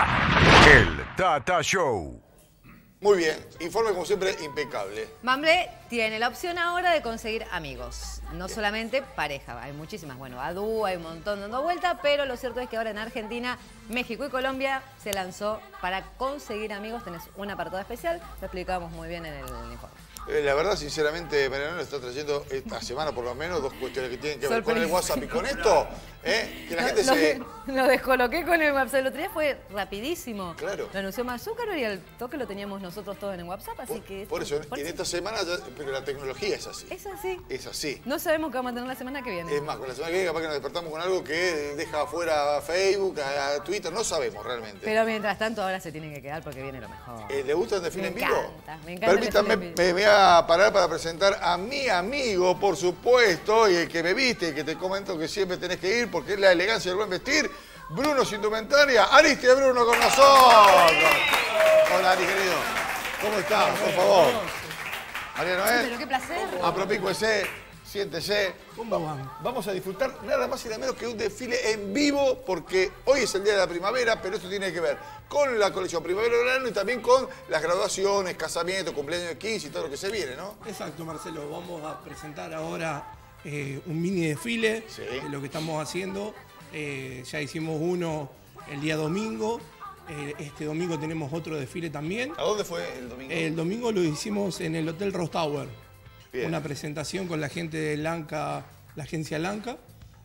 El Tata Show. Muy bien, informe como siempre impecable. Bumble tiene la opción ahora de conseguir amigos, no solamente pareja, hay muchísimas, bueno, Adu, hay un montón dando vuelta, pero lo cierto es que ahora en Argentina, México y Colombia se lanzó para conseguir amigos, tenés un apartado especial, lo explicamos muy bien en el informe. Eh, la verdad, sinceramente, Mariano está trayendo esta semana por lo menos dos cuestiones que tienen que ver con el WhatsApp y con esto. ¿eh? Que la gente lo, se... lo descoloqué con el WhatsApp. El otro día fue rapidísimo. Claro. Lo anunció Mark Zuckerberg y al toque lo teníamos nosotros todos en el WhatsApp, así Por, que... por eso, por en eso. esta semana, ya, pero la tecnología es así. Es así. Es así. No sabemos qué vamos a tener la semana que viene. Es más, con la semana que viene capaz que nos despertamos con algo que deja afuera a Facebook, a Twitter, no sabemos realmente. Pero mientras tanto ahora se tienen que quedar porque viene lo mejor. Eh, ¿Le gusta el desfile en vivo? Me encanta, me encanta. Permítanme, el desfile en vivo. me voy a parar para presentar a mi amigo, por supuesto, y el que me viste, y que te comento que siempre tenés que ir porque es la elegancia del buen vestir, Bruno Indumentaria. Ariste Bruno con nosotros. Hola, Ari, querido. ¿Cómo estás? Por favor. María Noel. Pero qué placer. Apropícuese, siéntese. ¿Cómo van? Vamos a disfrutar nada más y nada menos que un desfile en vivo, porque hoy es el día de la primavera, pero esto tiene que ver con la colección primavera-verano y también con las graduaciones, casamientos, cumpleaños de quince y todo lo que se viene, ¿no? Exacto, Marcelo. Vamos a presentar ahora eh, un mini desfile sí. de lo que estamos haciendo. Eh, ya hicimos uno el día domingo. Eh, este domingo tenemos otro desfile también. ¿A dónde fue el domingo? El domingo lo hicimos en el Hotel Rose Tower. Bien. Una presentación con la gente de Lanca, la agencia Lanca.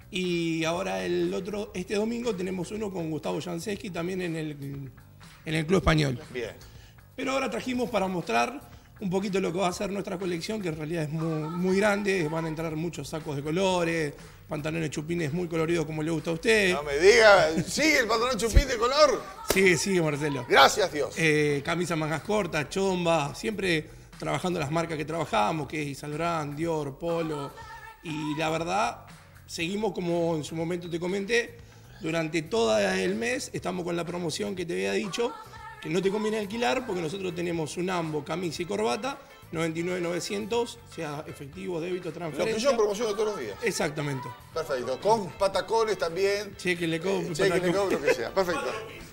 Y ahora el otro, este domingo tenemos uno con Gustavo Jansensky también en el, en el Club Español. Bien. Pero ahora trajimos para mostrar un poquito lo que va a ser nuestra colección, que en realidad es muy, muy grande. Van a entrar muchos sacos de colores, pantalones chupines muy coloridos como le gusta a usted. No me diga, ¿sigue el pantalón chupín de color? Sigue, sigue, Marcelo. Gracias, Dios. Eh, camisas mangas cortas, chomba, siempre trabajando las marcas que trabajamos, que es Yves Saint Laurent, Dior, Polo. Y la verdad, seguimos como en su momento te comenté, durante todo el mes estamos con la promoción que te había dicho, que no te conviene alquilar porque nosotros tenemos un ambo, camisa y corbata, noventa y nueve mil novecientos, sea efectivo, débito, transferencia. Lo que yo promociono todos los días. Exactamente. Perfecto. Con patacones también. Cheque, le cobro. Eh, cheque, le cobro, lo que sea. Perfecto.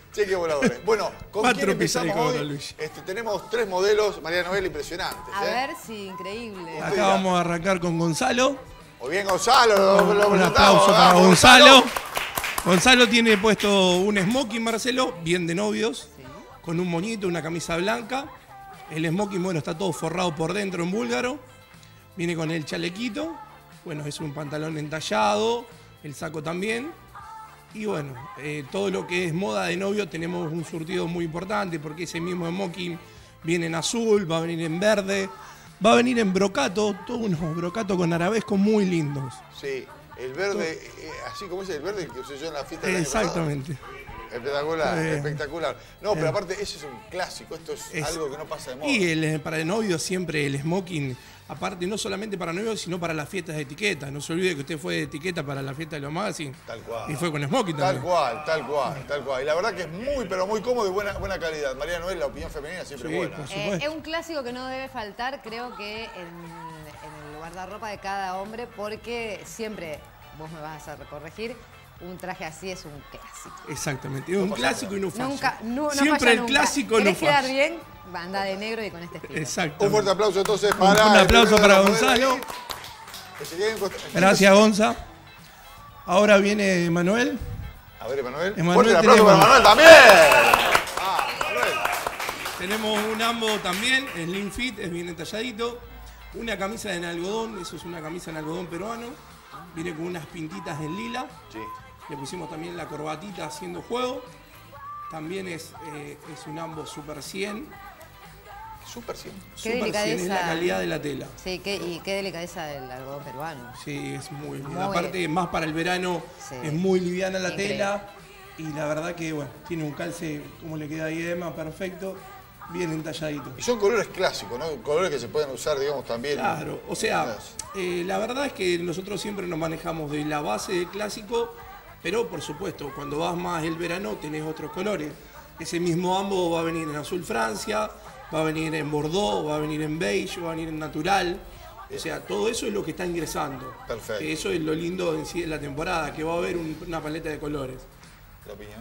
Cheque voladores. Bueno, ¿con Cuatro quién empezamos pizzas de hoy? Luigi. Este, tenemos tres modelos, María Noel, impresionantes. A ¿eh? ver si increíble. Acá vamos a arrancar con Gonzalo. Muy bien, Gonzalo. Lo, lo Un presentamos. aplauso para Vamos, Gonzalo. Gonzalo tiene puesto un smoking, Marcelo, bien de novios, con un moñito, una camisa blanca. El smoking, bueno, está todo forrado por dentro en búlgaro. Viene con el chalequito. Bueno, es un pantalón entallado, el saco también. Y bueno, eh, todo lo que es moda de novio tenemos un surtido muy importante porque ese mismo smoking viene en azul, va a venir en verde, va a venir en brocato, todos unos brocatos con arabescos muy lindos. Sí, el verde, eh, así como es el verde que usé yo en la fiesta del año pasado. Exactamente. Espectacular, Eh, espectacular. No, pero eh. aparte, ese es un clásico, esto es, Es- algo que no pasa de moda. Y el, para el novio siempre el smoking, aparte no solamente para novios, sino para las fiestas de etiqueta. No se olvide que usted fue de etiqueta para la fiesta de los magazines. Tal cual. Y fue con smoking Tal también. cual, tal cual, tal cual. Y la verdad que es muy, pero muy cómodo y buena, buena calidad. María Noel, la opinión femenina siempre Sí, buena. por Eh, es un clásico que no debe faltar, creo que en, en el guardarropa de cada hombre, porque siempre, vos me vas a hacer corregir, un traje así es un clásico. Exactamente. Es un clásico y no falla. Nunca, no, no Siempre falla el nunca. clásico no ¿Querés quedar falla. bien? Anda de negro y con este estilo. Exacto. Un fuerte aplauso entonces Un- para... un el aplauso primero de para los modelos Gonzalo. ahí, que se queden con- Gracias, Gonza. Ahora viene Manuel. A ver, Emanuel. Emanuel, Fuerte el aplauso para tenemos- Manuel también. Ah, Manuel. Tenemos un ambo también, slim fit, es bien entalladito. Una camisa en algodón, eso es una camisa en algodón peruano. Viene con unas pintitas en lila. Sí. Le pusimos también la corbatita haciendo juego. También es, eh, es un ambo Super cien. Super cien. Qué Super cien delicadeza. es la calidad de la tela. Sí, qué, y qué delicadeza del algodón peruano. Sí, es muy bien. Muy- Aparte, más para el verano, Sí. es muy liviana la Increíble. tela. Y la verdad que, bueno, tiene un calce, como le queda ahí a Emma, perfecto. Bien entalladito. Y son colores clásicos, ¿no? Colores que se pueden usar, digamos, también. Claro, o sea, eh, la verdad es que nosotros siempre nos manejamos de la base del clásico, pero por supuesto, cuando vas más el verano tenés otros colores. Ese mismo ambo va a venir en azul Francia, va a venir en Bordeaux, va a venir en beige, va a venir en natural. O sea, todo eso es lo que está ingresando. Perfecto. Que eso es lo lindo en sí de la temporada, que va a haber un- una paleta de colores. ¿La opinión?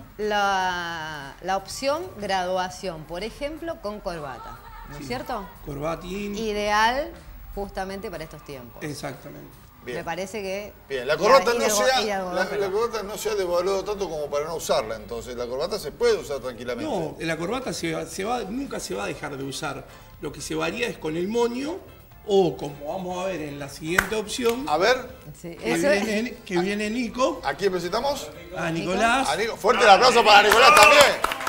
La, la opción graduación, por ejemplo, con corbata, ¿no es Sí. cierto? Corbatín. Ideal justamente para estos tiempos. Exactamente. Bien. Me parece que... Bien, la y corbata, a- y no de algo- sea, y de algodón la, la peruano. corbata no se ha devaluado tanto como para no usarla, entonces la corbata se puede usar tranquilamente. No, la corbata se va- se va, nunca se va a dejar de usar. Lo que se varía es con el moño o como vamos a ver en la siguiente opción. A ver. Sí, Que, eso es- viene, que viene Nico. ¿A quién presentamos? A Nicolás. A Nico. Fuerte el aplauso para Nicolás también.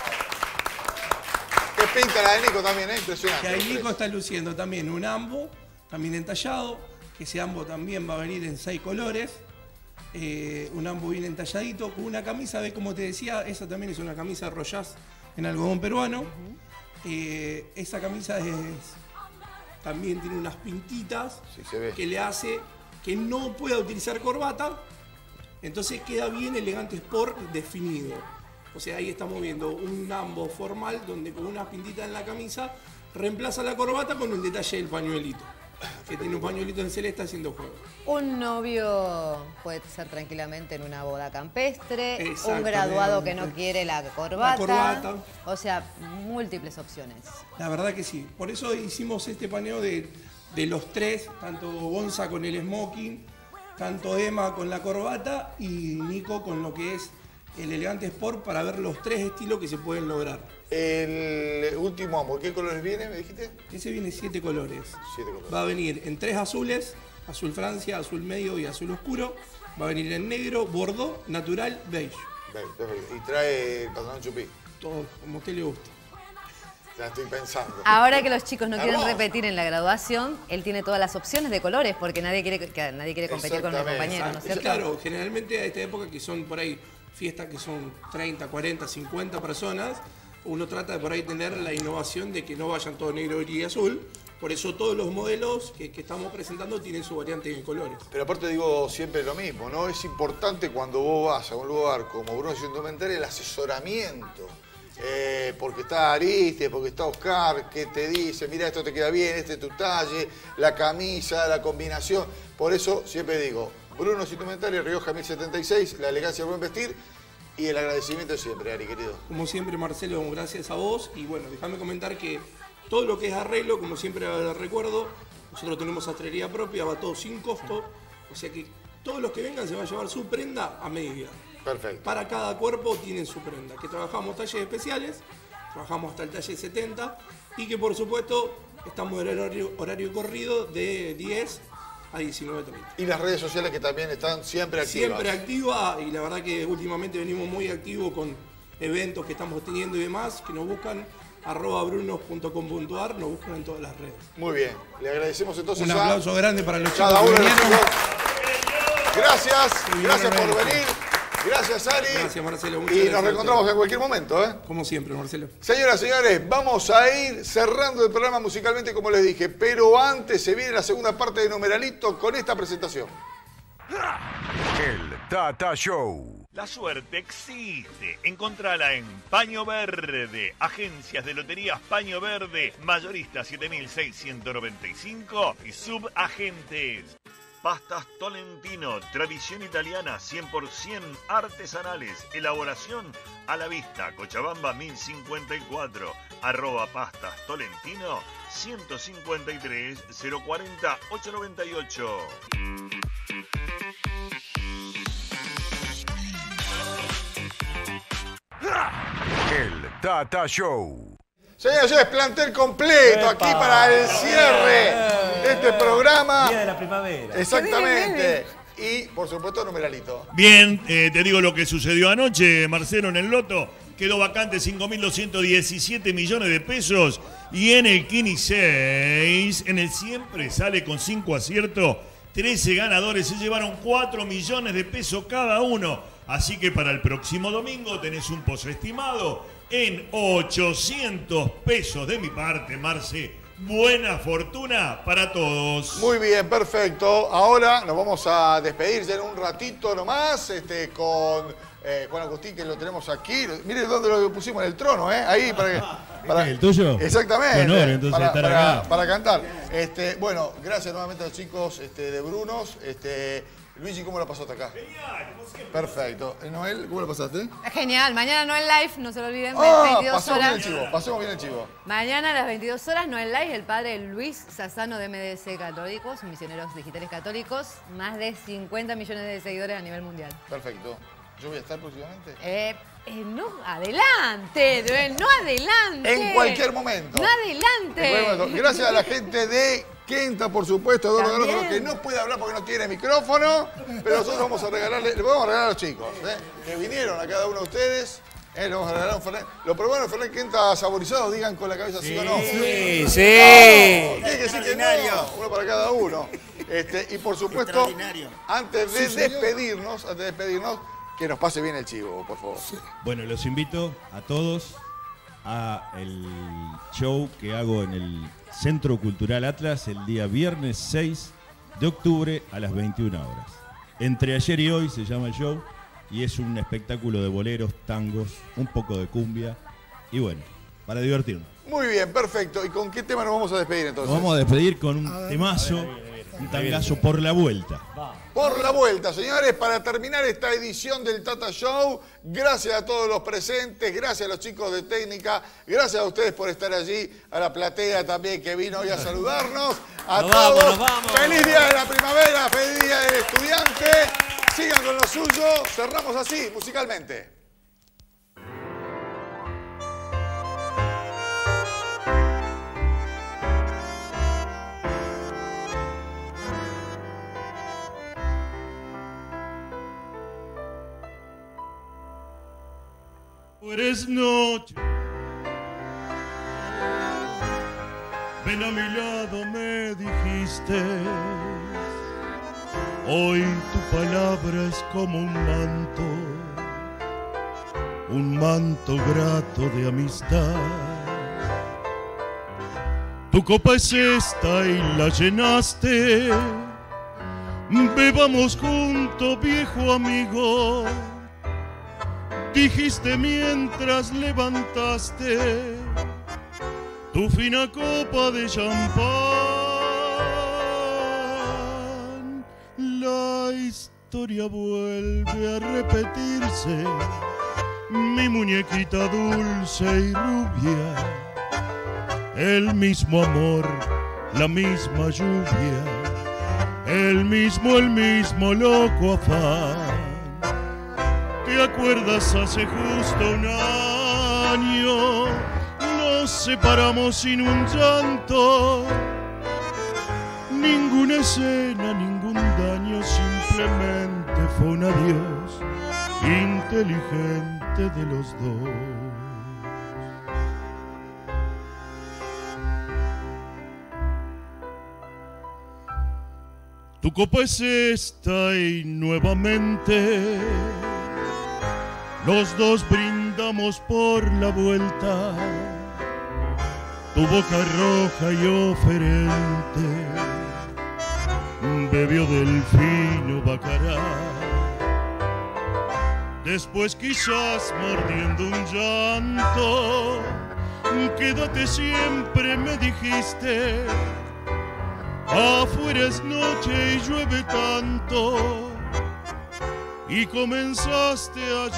Qué pinta la de Nico también, ¿eh? Impresionante. Que ahí Nico está luciendo también un ambo, también entallado. Que ese ambo también va a venir en seis colores. Eh, un ambo bien entalladito, con una camisa, ve como te decía, esa también es una camisa rollaz en algodón peruano. Eh, esa camisa es, también tiene unas pintitas Sí, se ve. que le hace que no pueda utilizar corbata, entonces queda bien elegante sport definido. O sea, ahí estamos viendo un ambo formal donde con unas pintitas en la camisa reemplaza la corbata con el detalle del pañuelito, que tiene un pañuelito en celeste haciendo juego. Un novio puede ser tranquilamente en una boda campestre, un Exactamente. graduado que no quiere la corbata. La corbata. O sea, múltiples opciones. La verdad que sí. Por eso hicimos este paneo de, de los tres, tanto Gonza con el smoking, tanto Emma con la corbata y Nico con lo que es el elegante sport para ver los tres estilos que se pueden lograr. El último ambo, ¿qué colores viene, me dijiste? Ese viene siete colores. Siete colores. Va a venir en tres azules, azul Francia, azul medio y azul oscuro. Va a venir en negro, bordeaux, natural, beige. Ve, perfecto. Y trae el pantalón chupí. Todo como a usted le guste. Ya estoy pensando. Ahora que los chicos no quieren Hermoso. repetir en la graduación, él tiene todas las opciones de colores porque nadie quiere, que nadie quiere competir con el Exactamente. compañero, ¿no es cierto? Claro, generalmente a esta época que son por ahí fiestas que son treinta, cuarenta, cincuenta personas, uno trata de por ahí tener la innovación de que no vayan todo negro y azul. Por eso todos los modelos que, que estamos presentando tienen su variante de colores. Pero aparte digo siempre lo mismo, ¿no? Es importante cuando vos vas a un lugar como Bruno Indumentaria el asesoramiento. Eh, porque está Ariste, porque está Oscar, que te dice, mira, esto te queda bien, este es tu talle, la camisa, la combinación. Por eso siempre digo, Bruno Indumentaria, Rioja mil setenta y seis, la elegancia del buen vestir. Y el agradecimiento de siempre, Ari, querido. Como siempre, Marcelo, gracias a vos. Y bueno, déjame comentar que todo lo que es arreglo, como siempre recuerdo, nosotros tenemos sastrería propia, va todo sin costo. O sea que todos los que vengan se van a llevar su prenda a medida. Perfecto. Para cada cuerpo tienen su prenda. Que trabajamos talles especiales, trabajamos hasta el talle setenta y que por supuesto estamos en el horario, horario corrido de diez a diecinueve treinta. Y las redes sociales que también están siempre activas. Siempre activa y la verdad que últimamente venimos muy activos con eventos que estamos teniendo y demás, que nos buscan arroba brunos punto com punto ar, nos buscan en todas las redes. Muy bien, le agradecemos entonces Un a aplauso grande para los cada chicos uno que de los vinieron. chicos. Gracias, gracias por venir. Gracias, Ari. Gracias, Marcelo. Muchas Y gracias nos a reencontramos ustedes. en cualquier momento, ¿eh? Como siempre, Marcelo. Señoras y señores, vamos a ir cerrando el programa musicalmente, como les dije. Pero antes se viene la segunda parte de Numeralito con esta presentación. El Tata Show. La suerte existe. Encontrala en Paño Verde, agencias de loterías Paño Verde, mayorista siete mil seiscientos noventa y cinco y subagentes. Pastas Tolentino, tradición italiana, cien por ciento artesanales, elaboración a la vista, Cochabamba mil cincuenta y cuatro, arroba pastas Tolentino, ciento cincuenta y tres, cero cuarenta, ochocientos noventa y ocho. El Tata Show. Señoras y señores, plantel completo aquí para el cierre de este programa. Día de la primavera. Exactamente. Y, por supuesto, Numeralito. Bien, eh, te digo lo que sucedió anoche, Marcelo, en el loto. Quedó vacante cinco mil doscientos diecisiete millones de pesos. Y en el Kini seis, en el siempre sale con cinco aciertos, trece ganadores se llevaron cuatro millones de pesos cada uno. Así que para el próximo domingo tenés un posestimado en ochocientos pesos de mi parte, Marce. Buena fortuna para todos. Muy bien, perfecto. Ahora nos vamos a despedir ya en un ratito nomás este, con eh, Juan Agustín, que lo tenemos aquí. Mire dónde lo pusimos, en el trono, ¿eh? Ahí para que... Para, ¿El tuyo? Exactamente. Qué honor, entonces, para, estar para, acá. para cantar. Este, bueno, gracias nuevamente a los chicos este, de Brunos. Este, Luigi, ¿cómo la pasaste acá? Genial, como siempre. Perfecto. Noel, ¿cómo la pasaste? Genial, mañana no en live, no se lo olviden, Ah, veintidós pasemos horas. bien el chivo, pasemos bien el chivo. Mañana a las veintidós horas, no en live, el padre Luis Sassano de M D C Católicos, Misioneros Digitales Católicos, más de cincuenta millones de seguidores a nivel mundial. Perfecto. ¿Yo voy a estar próximamente? Eh, eh, no, adelante, Noel, no adelante. En cualquier momento. No adelante. En cualquier momento. Gracias a la gente de Quenta, por supuesto, Eduardo También. Garófalo, que no puede hablar porque no tiene micrófono, pero nosotros vamos a regalarle, le vamos a regalar a los chicos, ¿eh? que vinieron a cada uno de ustedes. Eh, le vamos a regalar un Fernet. Lo pero bueno, Fernet Quenta saborizado, digan con la cabeza sí, o no. Sí, sí. Tiene que decir que no, uno para cada uno. Este, y por supuesto, antes de Sí, señor. despedirnos, antes de despedirnos, que nos pase bien el chivo, por favor. Bueno, los invito a todos a el show que hago en el Centro Cultural Atlas el día viernes seis de octubre a las veintiuna horas. Entre ayer y hoy se llama el show y es un espectáculo de boleros, tangos, un poco de cumbia y bueno, para divertirnos. Muy bien, perfecto. ¿Y con qué tema nos vamos a despedir entonces? Nos vamos a despedir con un temazo, un tangazo por la vuelta. Por la vuelta, señores, para terminar esta edición del Tata Show, gracias a todos los presentes, gracias a los chicos de técnica, gracias a ustedes por estar allí, a la platea también que vino hoy a saludarnos, a Nos todos. vamos, nos vamos. Feliz día de la primavera, feliz día del estudiante, sigan con lo suyo, cerramos así, musicalmente. Eres noche, ven a mi lado me dijiste, hoy tu palabra es como un manto, un manto grato de amistad. Tu copa es esta y la llenaste, bebamos juntos viejo amigo. Dijiste mientras levantaste tu fina copa de champán. La historia vuelve a repetirse mi muñequita dulce y rubia, el mismo amor, la misma lluvia, el mismo, el mismo loco afán. ¿Te acuerdas hace justo un año? Nos separamos sin un llanto, ninguna escena, ningún daño, simplemente fue un adiós inteligente de los dos. Tu copa es esta y nuevamente los dos brindamos por la vuelta. Tu boca roja y oferente bebió del fino bacará. Después quizás mordiendo un llanto, quédate siempre, me dijiste. Afuera es noche y llueve tanto, y comenzaste a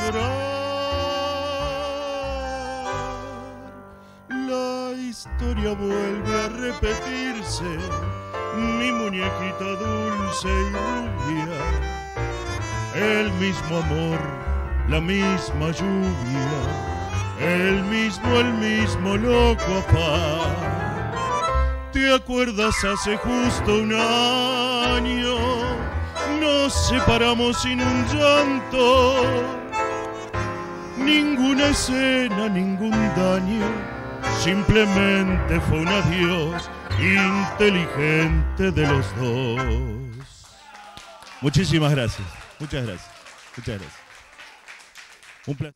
llorar. La historia vuelve a repetirse, mi muñequita dulce y rubia, el mismo amor, la misma lluvia, el mismo, el mismo loco afán. ¿Te acuerdas hace justo un año? Nos separamos sin un llanto, ninguna escena, ningún daño, simplemente fue un adiós inteligente de los dos. Muchísimas gracias, muchas gracias, muchas gracias. Un placer.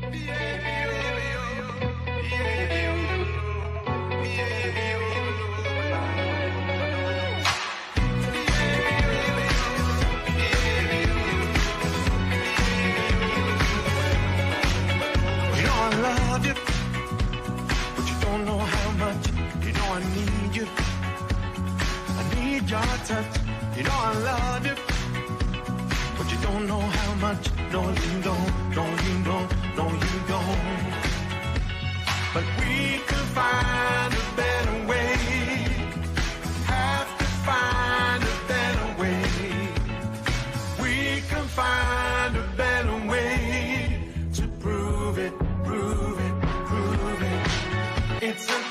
Touch. You know I love you, but you don't know how much. No, you don't, no, you don't, no, you don't. But we could find a better way. Have to find a better way. We can find a better way to prove it, prove it, prove it. It's a